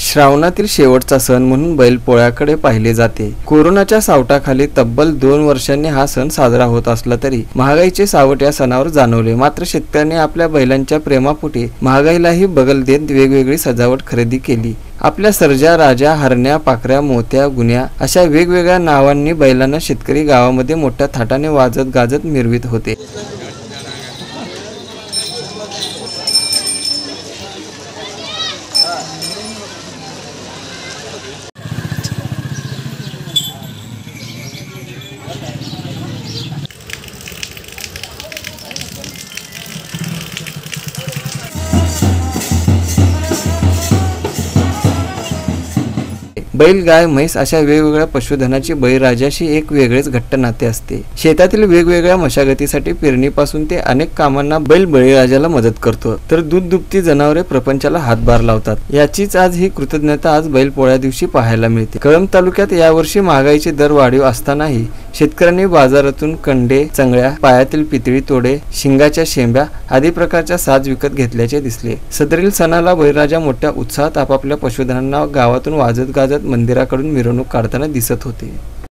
श्रावणातील शेवटचा सण म्हणून बैलपोळ्याकडे पाहिले जाते। कोरोनाच्या सावटाखाली तब्बल 2 वर्षांनी हा सण साजरा होत असला तरी महागाईचे सावट या सणावर जाणवले। मात्र शेतकऱ्यांनी आपल्या बैलांच्या प्रेमापोटी महागाईलाही बगल देत वेगवेगळी सजावट खरेदी केली। आपल्या सर्जा, राजा, हरण्या, पाखऱ्या, मोत्या, गुन्या अशा वेगवेगळ्या नावांनी बैलांना शेतकरी गावामध्ये मोठ्या थाटाने वाजत गाजत मिरवित होते। बैल, गाय, म्हैस अशा वेगवेगळ्या पशुधनाची बळीराजाशी एक वेगळेच घट्ट नाते असते। शेतातील वेगवेगळ्या मशागतीसाठी पेरणीपासून ते अनेक कामांना बैल बळीराजाला मदत करतो, तर दूध दुभती जनावरे प्रपंचाला हातभार लावतात। याचीच आज ही कृतज्ञता आज बैलपोळ्या दिवशी पाहायला मिळते। कळंब तालुक्यात यावर्षी महागाईचे दर वाढीव असतानाही शेतकऱ्यांनी बाजारातून कंडे, चंगळ्या, पायातील पितळी तोडे, शिंगाच्या शेंब्या आदी प्रकारच्या साज विकत घेतल्याचे दिसले। सदरील सणाला बळीराजा मोठ्या उत्साहात आपापल्या पशुधनांना गावातून वाजत गाजत मंदिराकडून मिरवणूक काढताना दिसत होते।